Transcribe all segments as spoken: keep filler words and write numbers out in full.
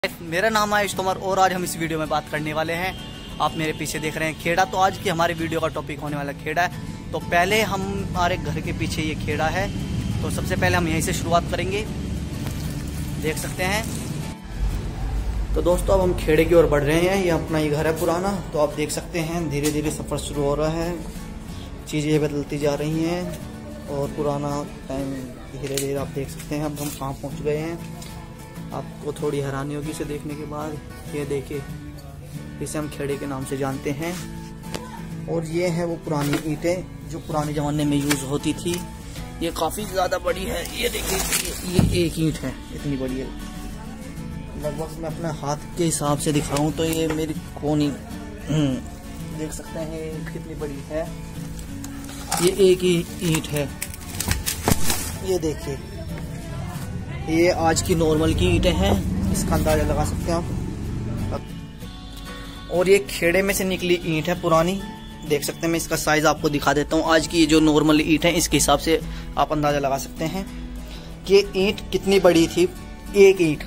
मेरा नाम है इश्तोमर और आज हम इस वीडियो में बात करने वाले हैं। आप मेरे पीछे देख रहे हैं खेड़ा। तो आज की हमारी वीडियो का टॉपिक होने वाला खेड़ा है। तो पहले हम हमारे घर के पीछे ये खेड़ा है, तो सबसे पहले हम यहीं से शुरुआत करेंगे। देख सकते हैं। तो दोस्तों अब हम खेड़े की ओर बढ़ रहे हैं। ये अपना ये घर है पुराना। तो आप देख सकते हैं धीरे धीरे सफ़र शुरू हो रहा है, चीज़ें बदलती जा रही हैं और पुराना टाइम धीरे धीरे आप देख सकते हैं। अब हम कहाँ पहुँच गए हैं आपको थोड़ी हैरानी होगी इसे देखने के बाद। ये देखिए, इसे हम खेड़े के नाम से जानते हैं। और ये है वो पुरानी ईंटें जो पुराने ज़माने में यूज़ होती थी। ये काफ़ी ज़्यादा बड़ी है। ये देखिए, ये एक ईंट है, इतनी बड़ी है। लगभग मैं अपने हाथ के हिसाब से दिखाऊं तो ये मेरी कोनी देख सकते हैं ईंट कितनी बड़ी है। ये एक ही ईंट है। ये देखिए, ये आज की नॉर्मल की ईंटें हैं, इसका अंदाजा लगा सकते हैं आप। और ये खेड़े में से निकली ईंट है पुरानी। देख सकते हैं, मैं इसका साइज आपको दिखा देता हूँ। आज की जो नॉर्मल ईंट है इसके हिसाब से आप अंदाजा लगा सकते हैं कि ईंट कितनी बड़ी थी। एक ईंट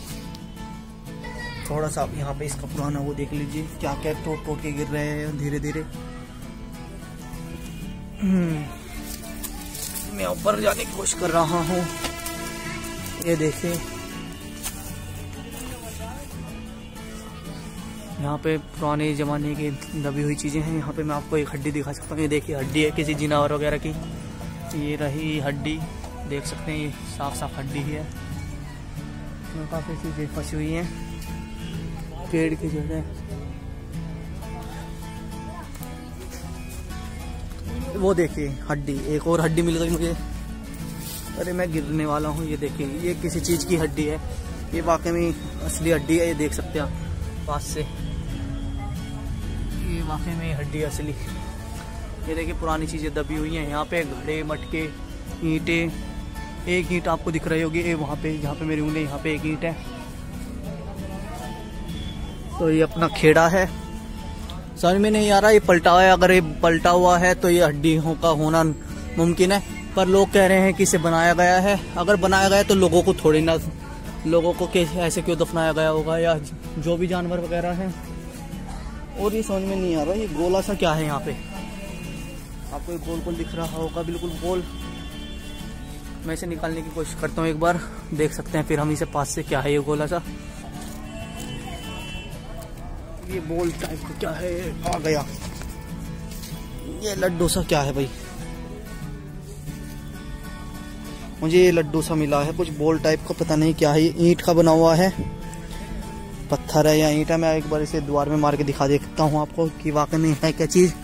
थोड़ा सा आप यहाँ पे इसका पुराना वो देख लीजिए, क्या क्या टूट टूट के गिर रहे हैं धीरे धीरे। मैं ऊपर जाने की कोशिश कर रहा हूँ। ये देखिए, यहाँ पे पुराने ज़माने की दबी हुई चीज़ें हैं। यहाँ पे मैं आपको एक हड्डी दिखा सकता हूँ। ये देखिए, हड्डी है किसी जानवर वगैरह की। ये रही हड्डी, देख सकते हैं, ये साफ साफ हड्डी ही है। इसमें काफ़ी चीज़ें फंसी हुई हैं पेड़ की जगह। वो देखिए हड्डी, एक और हड्डी मिल गई मुझे। अरे मैं गिरने वाला हूँ। ये देखिए, ये किसी चीज़ की हड्डी है। ये वाकई में असली हड्डी है। ये देख सकते हैं आप पास से, ये वाकई में हड्डी है असली। ये देखिए, पुरानी चीज़ें दबी हुई हैं। यहाँ पे घड़े, मटके, ईंटें। एक ईंट आपको दिख रही होगी, ये वहाँ पे जहाँ पे मेरी उंगली, यहाँ पे एक ईंट है। तो ये अपना खेड़ा है। समझ में नहीं आ रहा ये पलटा हुआ है। अगर ये पलटा हुआ है तो ये हड्डियों का होना मुमकिन है, पर लोग कह रहे हैं कि इसे बनाया गया है। अगर बनाया गया है तो लोगों को थोड़ी ना, लोगों को ऐसे क्यों दफनाया गया होगा, या जो भी जानवर वगैरह हैं। और ये समझ में नहीं आ रहा ये गोला सा क्या है। यहाँ पे आपको एक गोल गोल दिख रहा होगा, बिल्कुल गोल। मैं इसे निकालने की कोशिश करता हूँ एक बार, देख सकते हैं फिर हम इसे पास से। क्या है ये गोला सा, ये बॉल टाइप का क्या है। आ गया, ये लड्डू सा क्या है भाई। मुझे ये लड्डू सा मिला है, कुछ बॉल टाइप का, पता नहीं क्या है। ये ईंट का बना हुआ है, पत्थर है या ईंट है। मैं एक बार इसे दीवार में मार के दिखा देता हूँ आपको कि वाकई में है क्या चीज।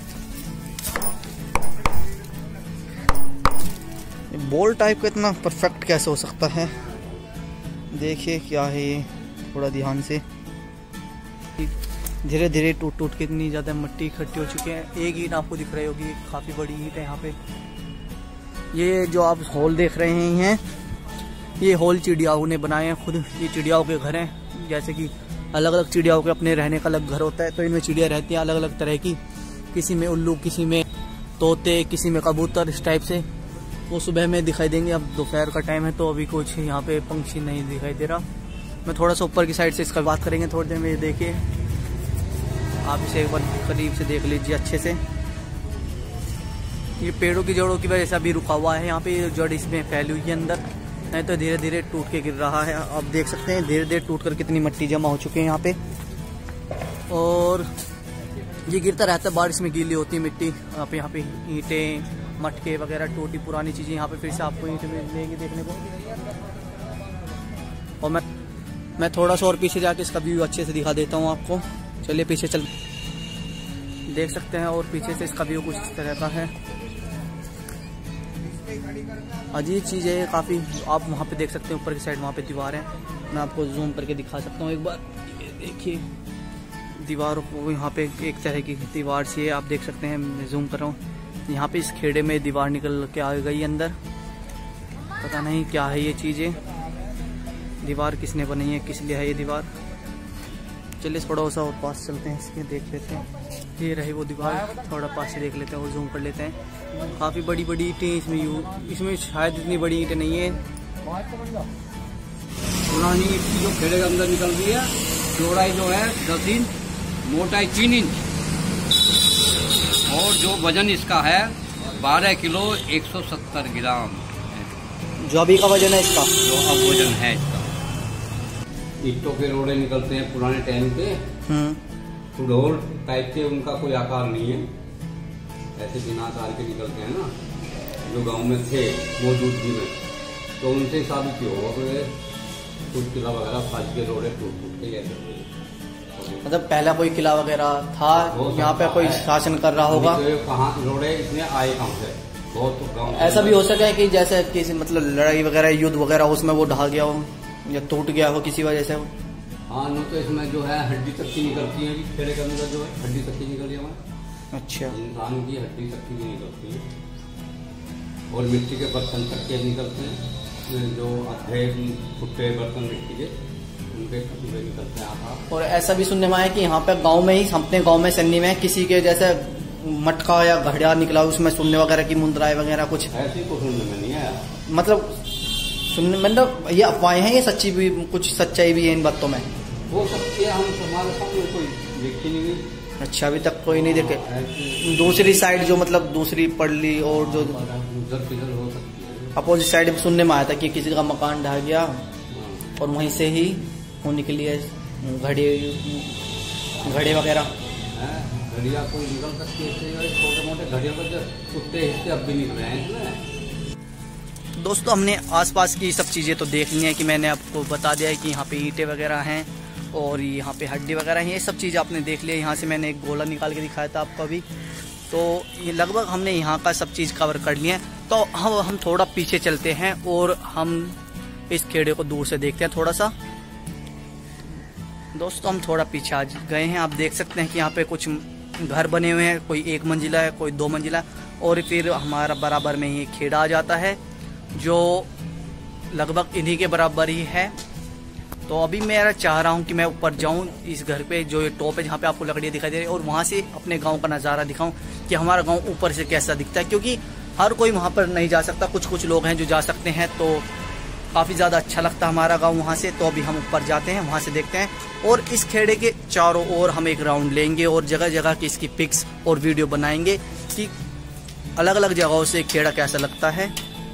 बॉल टाइप का इतना परफेक्ट कैसे हो सकता है। देखिए क्या है ये, थोड़ा ध्यान से। धीरे धीरे टूट टूट के इतनी ज़्यादा मिट्टी इकट्ठी हो चुकी है। एक ईंट आपको दिख रही होगी, काफ़ी बड़ी ईंट है यहाँ पे। ये जो आप हॉल देख रहे हैं, ये हॉल चिड़ियाओं ने बनाए हैं खुद। ये चिड़ियाओं के घर हैं। जैसे कि अलग अलग चिड़ियाओं के अपने रहने का अलग घर होता है, तो इनमें चिड़िया रहती हैं अलग अलग तरह की। किसी में उल्लू, किसी में तोते, किसी में कबूतर, इस टाइप से। वो सुबह में दिखाई देंगे। अब दोपहर का टाइम है तो अभी कुछ यहाँ पे पंछी नहीं दिखाई दे रहा। मैं थोड़ा सा ऊपर की साइड से इसका बात करेंगे थोड़ी देर में। ये देखिए, आप इसे एक बार करीब से देख लीजिए अच्छे से। ये पेड़ों की जड़ों की वजह से अभी रुका हुआ है। यहाँ पे जड़ इसमें फैली हुई है अंदर, नहीं तो धीरे धीरे टूट के गिर रहा है। आप देख सकते हैं धीरे धीरे टूट कर कितनी मिट्टी जमा हो चुकी है यहाँ पे। और ये गिरता रहता है, बारिश में गीली होती है मिट्टी। आप यहाँ पे ईंटें, मटके वगैरह, टूटी पुरानी चीज़ें यहाँ पे फिर से आपको ईंटें मिलेंगी देखने को। और मैं मैं थोड़ा सा और पीछे जाके इसका व्यू अच्छे से दिखा देता हूँ आपको। चलिए पीछे चल, देख सकते हैं। और पीछे से इसका व्यू कुछ इस तरह का है। अजीब चीज़ है काफ़ी। आप वहाँ पे देख सकते हैं ऊपर की साइड, वहाँ पे दीवार है। मैं आपको जूम करके दिखा सकता हूँ एक बार। ये देखिए, दीवारों को यहाँ पे एक तरह की दीवार सी है, आप देख सकते हैं। मैं जूम कर रहा हूँ। यहाँ पे इस खेड़े में दीवार निकल के आ गई अंदर। पता नहीं क्या है ये चीज़ें। दीवार किसने बनाई है, किस लिए है ये दीवार। चलिए थोड़ा सा और पास चलते हैं, इसके देख लेते हैं। ये रही वो दीवार, थोड़ा पास से देख लेते हैं और जूम कर लेते हैं। काफ़ी बड़ी बड़ी ईंटें इसमें यू इसमें शायद इतनी बड़ी ईंटें नहीं है। पुरानी मिट्टी जो खेड़े के अंदर निकल रही है। चौड़ाई जो है दस इंच, मोटाई तीन इंच और जो वजन इसका है बारह किलो एक सौ सत्तर ग्राम जो अभी का वजन है इसका, जो अब वजन है इसका। ईंटों के रोड़े निकलते हैं पुराने टाइम के, सुडोल टाइप के, उनका कोई आकार नहीं है, ऐसे बिना आकार के निकलते हैं ना, जो गांव में थे मौजूदगी में, तो उनसे साबित हो गए कुछ किला वगैरह फाज के रोड़े टूट टूट के ऐसे। मतलब पहला कोई किला वगैरह था यहाँ पे, कोई शासन कर रहा होगा। तो कहाँ रोड़े इतने आए कहाँ से, बहुत गाँव। ऐसा भी हो सका है कि जैसे किसी मतलब लड़ाई वगैरह युद्ध वगैरह उसमें वो ढह गया हो या टूट गया हो किसी वजह से हो। हाँ, नहीं तो इसमें जो है हड्डी तक की निकलती है, खेड़े के अंदर जो है हड्डी तक की निकली है। अच्छा, इंसान की हड्डी तक की निकलती है और मिट्टी के बर्तन तक के निकलते हैं, जो अधे फुटे बर्तन मिट्टी के उनके कटोरे निकलते हैं। और ऐसा भी सुनने में आया कि यहाँ पे गांव में ही, अपने गांव में सन्नी में किसी के जैसे मटका या घड़िया निकला उसमें सुनने वगैरह की मुंद्राएं वगैरह कुछ ऐसी को सुनने में नहीं आया। मतलब सुनने मतलब ये अफवाहें हैं, ये सच्ची भी, कुछ सच्चाई भी है इन बातों में। हो सकती है, हम हमारे सामने कोई देखी नहीं गई। अच्छा, अभी तक कोई नहीं देखे। दूसरी साइड जो मतलब दूसरी पड़ली और जो उधर किधर हो सकती है, अपोजिट साइड में सुनने में आया था कि किसी का मकान ढह गया और वहीं से ही वो निकली है घड़ी घड़े वगैरह। घड़िया कोई निकल सकती है, छोटे मोटे घड़िया पर कुत्ते हिस्से अब भी निकल रहे हैं। दोस्तों, हमने आसपास की सब चीज़ें तो देख ली हैं कि मैंने आपको बता दिया है कि यहाँ पे ईंटें वगैरह हैं और यहाँ पे हड्डी वगैरह हैं, ये सब चीज़ें आपने देख लिया। यहाँ से मैंने एक गोला निकाल के दिखाया था आपको अभी, तो ये लगभग हमने यहाँ का सब चीज़ कवर कर लिया है। तो हम हम थोड़ा पीछे चलते हैं और हम इस खेड़े को दूर से देखते हैं थोड़ा सा। दोस्तों, हम थोड़ा पीछे आ गए हैं, आप देख सकते हैं कि यहाँ पे कुछ घर बने हुए हैं, कोई एक मंजिला है, कोई दो मंजिला, और फिर हमारा बराबर में ही खेड़ा आ जाता है जो लगभग इन्हीं के बराबर ही है। तो अभी मैं चाह रहा हूँ कि मैं ऊपर जाऊँ इस घर पे, जो ये टॉप है जहाँ पे आपको लकड़ियाँ दिखाई दे रही है, और वहाँ से अपने गांव का नज़ारा दिखाऊं कि हमारा गांव ऊपर से कैसा दिखता है, क्योंकि हर कोई वहाँ पर नहीं जा सकता, कुछ कुछ लोग हैं जो जा सकते हैं, तो काफ़ी ज़्यादा अच्छा लगता है हमारा गांव वहाँ से। तो अभी हम ऊपर जाते हैं, वहाँ से देखते हैं, और इस खेड़े के चारों ओर हम एक राउंड लेंगे और जगह जगह की इसकी पिक्स और वीडियो बनाएंगे कि अलग अलग जगहों से खेड़ा कैसा लगता है।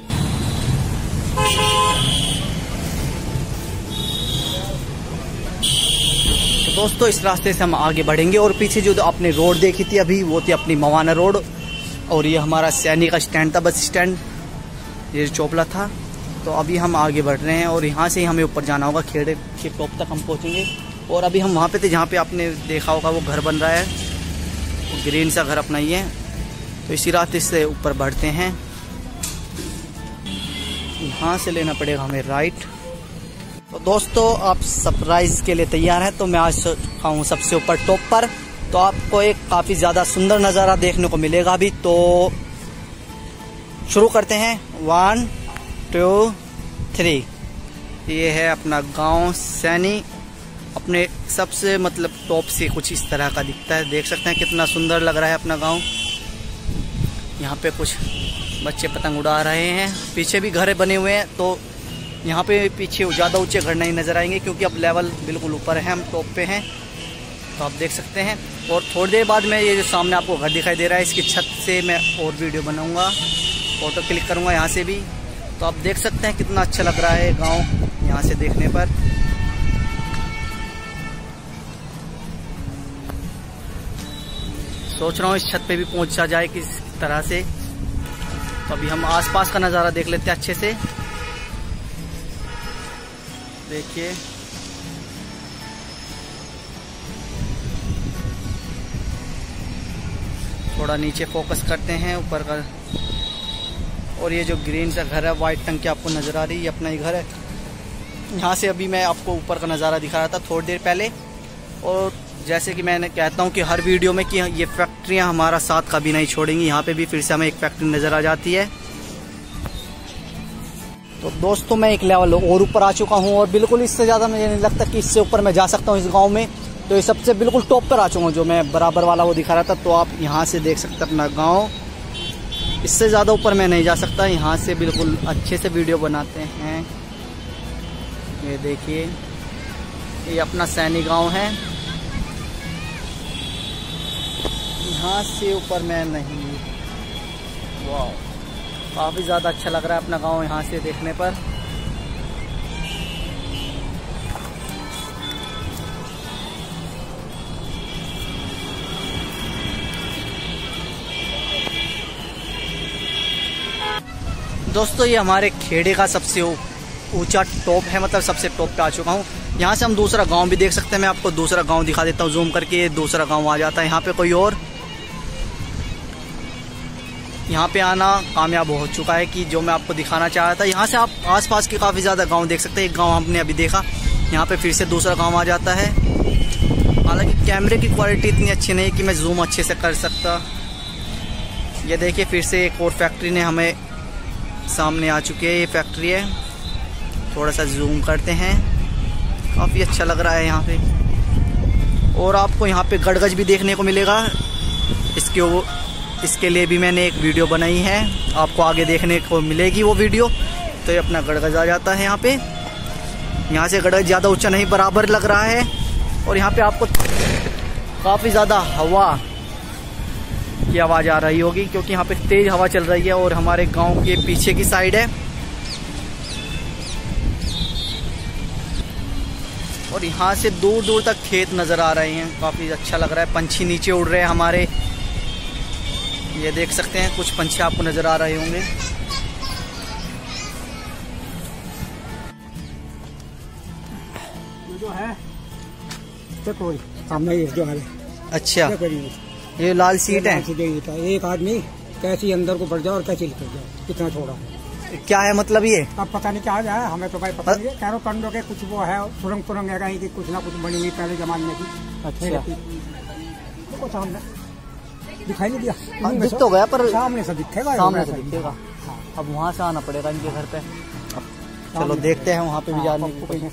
तो दोस्तों, इस रास्ते से हम आगे बढ़ेंगे और पीछे जो आपने रोड देखी थी अभी, वो थी अपनी मवाना रोड, और ये हमारा सैनी का स्टैंड था, बस स्टैंड, ये चोपला था। तो अभी हम आगे बढ़ रहे हैं और यहाँ से ही हमें ऊपर जाना होगा, खेड़े के टॉप तक हम पहुँचेंगे। और अभी हम वहाँ पे थे जहाँ पे आपने देखा होगा वो घर बन रहा है, वो ग्रीन सा घर अपना ही है। तो इसी रास्ते से ऊपर बढ़ते हैं, यहाँ से लेना पड़ेगा हमें राइट। तो दोस्तों, आप सरप्राइज के लिए तैयार हैं? तो मैं आज आऊँ सबसे ऊपर टॉप पर, तो आपको एक काफ़ी ज़्यादा सुंदर नज़ारा देखने को मिलेगा अभी। तो शुरू करते हैं, वन टू थ्री। ये है अपना गांव सैनी, अपने सबसे मतलब टॉप से कुछ इस तरह का दिखता है, देख सकते हैं कितना सुंदर लग रहा है अपना गांव। यहाँ पे कुछ बच्चे पतंग उड़ा रहे हैं, पीछे भी घर बने हुए हैं, तो यहाँ पे पीछे ज़्यादा ऊंचे घर नहीं नज़र आएंगे क्योंकि अब लेवल बिल्कुल ऊपर है, हम टॉप पे हैं, तो आप देख सकते हैं। और थोड़ी देर बाद मैं ये जो सामने आपको घर दिखाई दे रहा है, इसकी छत से मैं और वीडियो बनाऊँगा, फ़ोटो क्लिक करूँगा यहाँ से भी, तो आप देख सकते हैं कितना अच्छा लग रहा है गाँव यहाँ से देखने पर। सोच रहा हूँ इस छत पे भी पहुँचा जाए किस तरह से। तो अभी हम आसपास का नज़ारा देख लेते हैं अच्छे से, देखिए थोड़ा नीचे फोकस करते हैं ऊपर का। और ये जो ग्रीन सा घर है, वाइट टंकी आपको नज़र आ रही है, ये अपना ही घर है। यहाँ से अभी मैं आपको ऊपर का नज़ारा दिखा रहा था थोड़ी देर पहले। और जैसे कि मैंने कहता हूँ कि हर वीडियो में कि ये फैक्ट्रियाँ हमारा साथ कभी नहीं छोड़ेंगी, यहाँ पे भी फिर से हमें एक फैक्ट्री नज़र आ जाती है। तो दोस्तों, मैं एक लेवल और ऊपर आ चुका हूँ और बिल्कुल इससे ज़्यादा मुझे नहीं लगता कि इससे ऊपर मैं जा सकता हूँ इस गाँव में। तो ये सबसे बिल्कुल टॉप पर आ चुका हूँ, जो मैं बराबर वाला वो दिखा रहा था। तो आप यहाँ से देख सकते हैं अपना गाँव, इससे ज़्यादा ऊपर मैं नहीं जा सकता। यहाँ से बिल्कुल अच्छे से वीडियो बनाते हैं, ये देखिए, ये अपना सैनी गांव है। यहाँ से ऊपर मैं नहीं, वाह काफ़ी ज़्यादा अच्छा लग रहा है अपना गांव यहाँ से देखने पर। दोस्तों ये हमारे खेड़े का सबसे ऊंचा टॉप है, मतलब सबसे टॉप पे आ चुका हूँ। यहाँ से हम दूसरा गांव भी देख सकते हैं। मैं आपको दूसरा गांव दिखा देता हूँ जूम करके। ये दूसरा गांव आ जाता है। यहाँ पे कोई और यहाँ पे आना कामयाब हो चुका है कि जो मैं आपको दिखाना चाह रहा था। यहाँ से आप आसपास के काफ़ी ज़्यादा गांव देख सकते हैं। एक गांव हमने अभी देखा, यहाँ पे फिर से दूसरा गांव आ जाता है। हालांकि कैमरे की क्वालिटी इतनी अच्छी नहीं कि मैं जूम अच्छे से कर सकता। ये देखिए फिर से एक और फैक्ट्री ने हमें सामने आ चुकी है। ये फैक्ट्री है, थोड़ा सा जूम करते हैं। काफ़ी अच्छा लग रहा है यहाँ पे। और आपको यहाँ पे गड़गज भी देखने को मिलेगा। इसके वो इसके लिए भी मैंने एक वीडियो बनाई है, आपको आगे देखने को मिलेगी वो वीडियो। तो ये अपना गड़गज आ जाता है यहाँ पे। यहाँ से गड़गज ज़्यादा ऊंचा नहीं, बराबर लग रहा है। और यहाँ पे आपको काफ़ी ज़्यादा हवा की आवाज़ आ रही होगी, क्योंकि यहाँ पे तेज़ हवा चल रही है और हमारे गांव के पीछे की साइड है। और यहाँ से दूर दूर तक खेत नज़र आ रहे हैं। काफ़ी अच्छा लग रहा है। पंछी नीचे उड़ रहे हैं हमारे, ये देख सकते हैं। कुछ पंछी आपको नज़र आ रहे होंगे। जो है देखो सामने ये जो है, अच्छा ये लाल सीट है। एक आदमी कैसे अंदर को बढ़ जाओ और कैसे निकल जाओ, कितना छोड़ा है। क्या है मतलब ये? अब पता नहीं क्या है, हमें तो भाई पता नहीं है। कैरो कंडो के कुछ वो है, सुरंग सुरंग है कहीं की, कुछ ना कुछ बनी हुई पहले जमाने की। अच्छा देखो सामने दिखाई नहीं दिया। दिख तो गया पर सामने से दिखेगा, सामने से दिखेगा। अब वहाँ से आना पड़ेगा इनके घर पे। चलो देखते हैं वहाँ पे भी जाने की।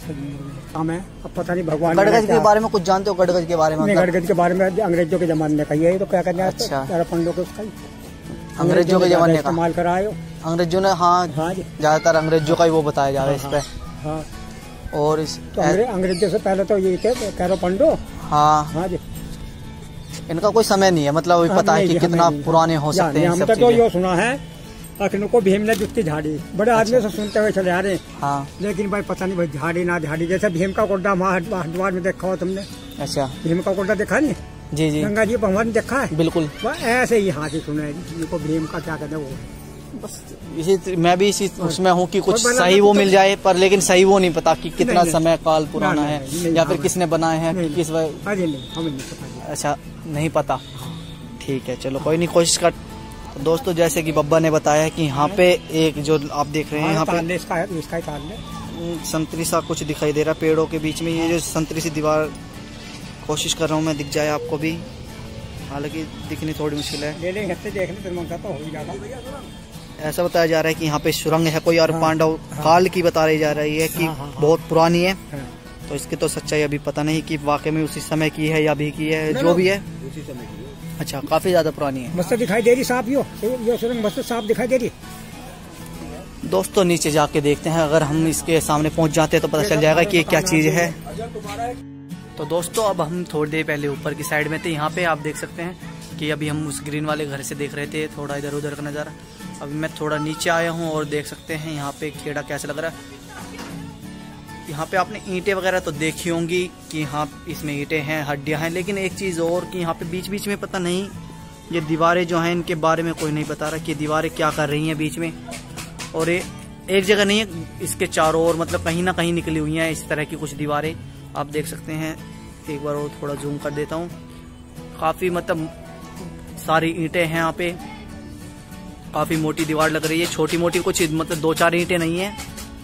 अब पता नहीं भगवान गड़गज के बारे में कुछ जानते हो? गड़गज के बारे में? गड़गज के बारे में अंग्रेजों के जमाने में कही है, तो क्या करना है। अच्छा पंडों को उसका अंग्रेजों के जमाने का इस्तेमाल कराए हो। अंग्रेजों ने, हाँ ज्यादातर अंग्रेजों का ही वो बताया जा रहा है इस पे। हाँ और इस तो अंग्रेजों से पहले तो ये थे कैरो पंडो। हाँ हाँ जी, इनका कोई समय नहीं है, मतलब पता है कि कितना पुराने हो सकते हैं। हमने तो ये सुना है अखनों को भीम ने जुत्ती झाड़ी, बड़े आदमी से सुनते हुए चले आ रहे। हाँ लेकिन भाई पता नहीं भाई झाड़ी ना झाड़ी। जैसे भीम का कोड्डा हरिद्वार में देखा हो तुमने? अच्छा भीम का कोड्डा देखा नहीं? जी जी गंगा जी भगवान देखा है। बिल्कुल ऐसे ही यहाँ से सुना है जिनको भीम का क्या कहते हैं वो। बस इसी मैं भी इसी उसमें हूँ कि कुछ सही वो मिल जाए, पर लेकिन सही वो नहीं पता कि कितना समय काल पुराना है या फिर किसने बनाए हैं, किस वजह। अच्छा नहीं पता, ठीक है चलो कोई नहीं, कोशिश कर। तो दोस्तों जैसे कि बब्बा ने बताया कि यहाँ पे एक जो आप देख रहे हैं यहाँ पे इसका है, इसका ही ताल है। संतरी सा कुछ दिखाई दे रहा है पेड़ों के बीच में। ये जो संतरी सी दीवार, कोशिश कर रहा हूँ मैं दिख जाए आपको भी, हालांकि दिखनी थोड़ी मुश्किल है। ले लेंगे देखने फिर मंगा तो हो ही जाएगा। ऐसा बताया जा रहा है कि यहाँ पे सुरंग है कोई, और पांडव काल की बता रही जा रही है कि बहुत पुरानी है। तो इसकी तो सच्चाई अभी पता नहीं कि वाकई में उसी समय की है या भी की है, जो भी है। अच्छा काफी ज्यादा पुरानी है। मस्त दिखाई दे रही साफ, यो यो सुरंग मस्त साफ दिखाई दे रही। दोस्तों नीचे जाके देखते हैं, अगर हम इसके सामने पहुंच जाते हैं तो पता चल जाएगा कि ये क्या चीज है। तो दोस्तों अब हम थोड़ी देर पहले ऊपर की साइड में थे। यहाँ पे आप देख सकते हैं कि अभी हम उस ग्रीन वाले घर से देख रहे थे थोड़ा इधर उधर का नज़ारा। अभी मैं थोड़ा नीचे आया हूँ और देख सकते हैं यहाँ पे खेड़ा कैसा लग रहा है। यहाँ पे आपने ईंटें वगैरह तो देखी होंगी कि हाँ इसमें ईंटें हैं, हड्डियाँ हैं, लेकिन एक चीज़ और कि यहाँ पे बीच बीच में पता नहीं ये दीवारें जो हैं इनके बारे में कोई नहीं बता रहा कि दीवारें क्या कर रही हैं बीच में। और ये एक जगह नहीं है, इसके चारों ओर मतलब कहीं ना कहीं निकली हुई हैं इस तरह की कुछ दीवारें, आप देख सकते हैं। एक बार और थोड़ा जूम कर देता हूँ। काफ़ी मतलब सारी ईंटें हैं यहाँ पे, काफ़ी मोटी दीवार लग रही है, छोटी मोटी कुछ मतलब दो चार ईंटें नहीं है।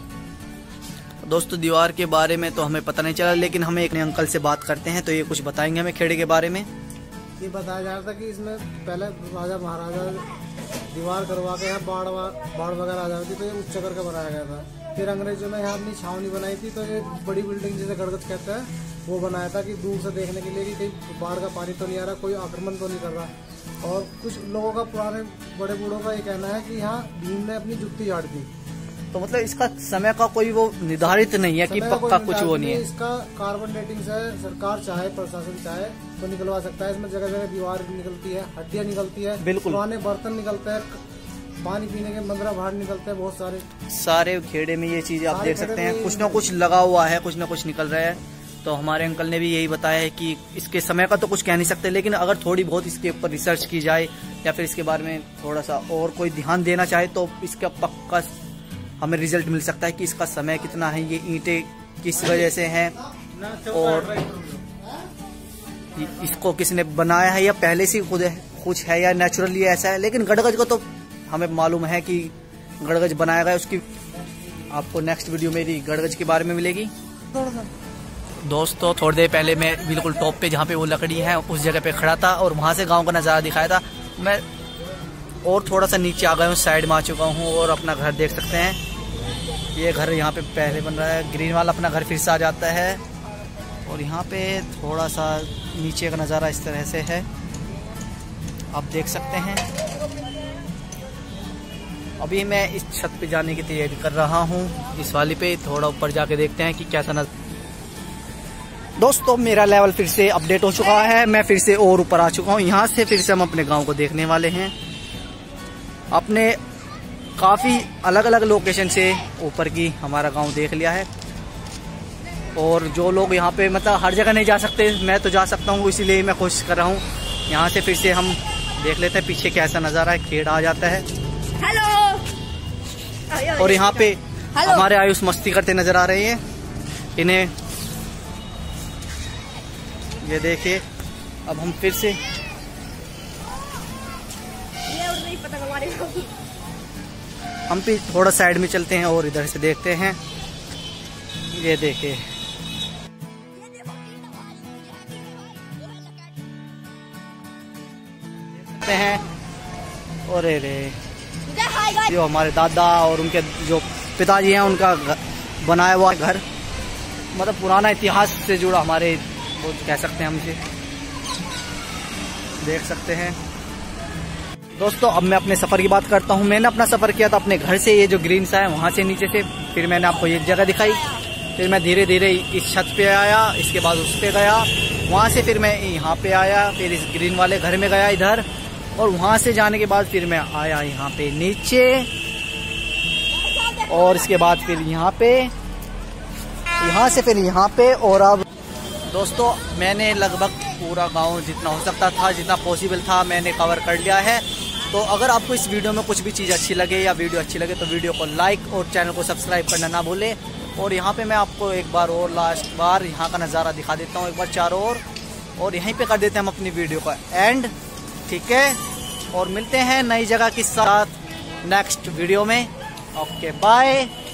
दोस्तों दीवार के बारे में तो हमें पता नहीं चला, लेकिन हमें एक अंकल से बात करते हैं तो ये कुछ बताएंगे हमें खेड़े के बारे में। ये बताया जा रहा था कि इसमें पहले राजा महाराजा दीवार करवा के यहाँ बाढ़ बाढ़ वगैरह आ जाती तो ये उच्च करके बनाया गया था। फिर अंग्रेजों ने यहाँ अपनी छावनी बनाई थी तो ये बड़ी बिल्डिंग जिसे गड़गड़ कहते हैं वो बनाया था कि दूर से देखने के लिए कि कहीं बाढ़ का पानी तो नहीं आ रहा, कोई आक्रमण तो नहीं कर रहा। और कुछ लोगों का, पुराने बड़े बूढ़ों का ये कहना है कि यहाँ भीम ने अपनी जुत्ती झाड़ दी तो मतलब इसका समय का कोई वो निर्धारित नहीं है कि पक्का कुछ वो नहीं है। इसका कार्बन डेटिंग से सरकार चाहे, प्रशासन चाहे तो निकलवा सकता है। इसमें जगह जगह दीवार निकलती है, हड्डियां निकलती है, बिल्कुल पुराने बर्तन निकलते हैं, पानी पीने के मंदरा बाहर निकलते हैं, बहुत सारे सारे खेड़े में ये चीजें आप देख सकते हैं। कुछ ना कुछ लगा हुआ है, कुछ ना कुछ निकल रहा है। तो हमारे अंकल ने भी यही बताया है कि इसके समय का तो कुछ कह नहीं सकते, लेकिन अगर थोड़ी बहुत इसके ऊपर रिसर्च की जाए या फिर इसके बारे में थोड़ा सा और कोई ध्यान देना चाहे तो इसका पक्का हमें रिजल्ट मिल सकता है कि इसका समय कितना है, ये ईंटें किस वजह से हैं और इसको किसने बनाया है या पहले से खुद है, कुछ है या नेचुरली ऐसा है। लेकिन गड़गज को तो हमें मालूम है कि गड़गज बनाया गया। उसकी आपको नेक्स्ट वीडियो मेरी गड़गज के बारे में मिलेगी। दोस्तों थोड़ी देर पहले मैं बिल्कुल टॉप पे जहाँ पे वो लकड़ी है उस जगह पे खड़ा था और वहाँ से गांव का नज़ारा दिखाया था। मैं और थोड़ा सा नीचे आ गया हूँ, साइड में आ चुका हूँ और अपना घर देख सकते हैं। ये घर यहाँ पे पहले बन रहा है, ग्रीन वाला अपना घर फिर से आ जाता है। और यहाँ पे थोड़ा सा नीचे का नज़ारा इस तरह से है, आप देख सकते हैं। अभी मैं इस छत पे जाने की तैयारी कर रहा हूँ, इस वाली पे थोड़ा ऊपर जाके देखते हैं कि कैसा नज़र। दोस्तों मेरा लेवल फिर से अपडेट हो चुका है, मैं फिर से और ऊपर आ चुका हूँ। यहाँ से फिर से हम अपने गांव को देखने वाले हैं। अपने काफ़ी अलग अलग लोकेशन से ऊपर की हमारा गांव देख लिया है। और जो लोग यहाँ पे मतलब हर जगह नहीं जा सकते, मैं तो जा सकता हूँ, इसीलिए मैं कोशिश कर रहा हूँ। यहाँ से फिर से हम देख लेते हैं पीछे कैसा नज़ारा है, खेड़ा आ जाता है। हेलो। और यहाँ पे हमारे आयुष मस्ती करते नजर आ रहे हैं। इन्हें ये देखिए, अब हम फिर से हम भी थोड़ा साइड में चलते हैं और इधर से देखते हैं। ये देखिए देखते हैं। और रे जो हमारे दादा और उनके जो पिताजी हैं उनका बनाया हुआ घर, मतलब पुराना इतिहास से जुड़ा, हमारे वो कह सकते हैं हम इसे देख सकते हैं। दोस्तों अब मैं अपने सफ़र की बात करता हूँ। मैंने अपना सफ़र किया था अपने घर से, ये जो ग्रीन सा है वहाँ से नीचे से, फिर मैंने आपको ये जगह दिखाई, फिर मैं धीरे धीरे इस छत पे आया, इसके बाद उस पे गया, वहाँ से फिर मैं यहाँ पे आया, फिर इस ग्रीन वाले घर में गया इधर, और वहाँ से जाने के बाद फिर मैं आया यहाँ पे नीचे, और इसके बाद फिर यहाँ पे, यहाँ से फिर यहाँ पे। और अब दोस्तों मैंने लगभग पूरा गांव जितना हो सकता था, जितना पॉसिबल था, मैंने कवर कर लिया है। तो अगर आपको इस वीडियो में कुछ भी चीज़ अच्छी लगे या वीडियो अच्छी लगे तो वीडियो को लाइक और चैनल को सब्सक्राइब करना ना भूलें। और यहाँ पे मैं आपको एक बार और लास्ट बार यहाँ का नज़ारा दिखा देता हूँ एक बार चारों ओर, और यहीं पे कर देते हैं हम अपनी वीडियो का एंड, ठीक है। और मिलते हैं नई जगह के साथ नेक्स्ट वीडियो में। Okay bye.